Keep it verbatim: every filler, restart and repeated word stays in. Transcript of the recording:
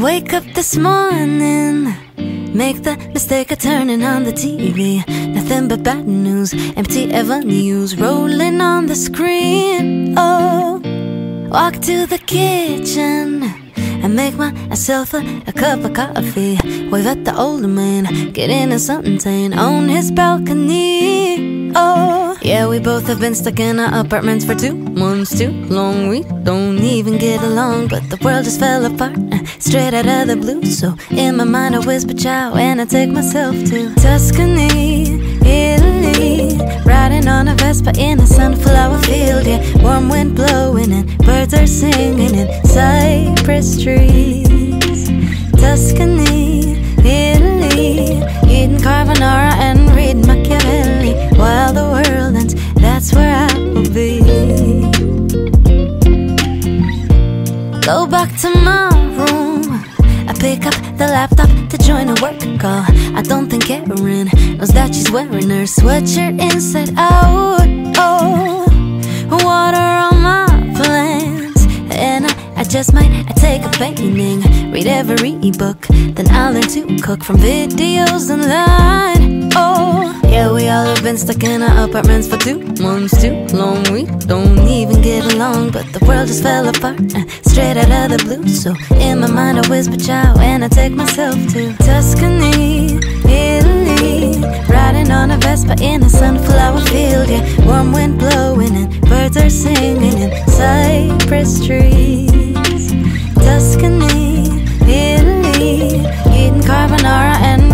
wake up this morning, make the mistake of turning on the T V. Nothing but bad news, empty avenues rolling on the screen. Oh, walk to the kitchen and make myself a, a cup of coffee. Wave at the older man, get in a suntan on his balcony. Oh, yeah, we both have been stuck in our apartments for two months too long. We don't even get along, but the world just fell apart uh, straight out of the blue. So in my mind I whisper ciao and I take myself to Tuscany, Italy, riding on a Vespa in a sunflower field. Yeah, warm wind blowing and birds are singing in cypress trees. Tuscany, Italy, eating carbonara and reading Machiavelli while the world ends. That's where I will be. Go back to my room, I pick up the laptop to join a work call. I don't think Erin knows that she's wearing her sweatshirt inside out. Oh, water on my plants, and I, I just might I take a painting, read every ebook, then I'll learn to cook from videos online. Oh, yeah, we all have been stuck in our apartments for two months too long. We don't even get along, but the world just fell apart uh, straight out of the blue. So in my mind I whisper ciao and I take myself to Tuscany, Italy, riding on a Vespa in a sunflower field. Yeah, warm wind blowing and birds are singing in cypress trees. Tuscany, Italy, eating carbonara and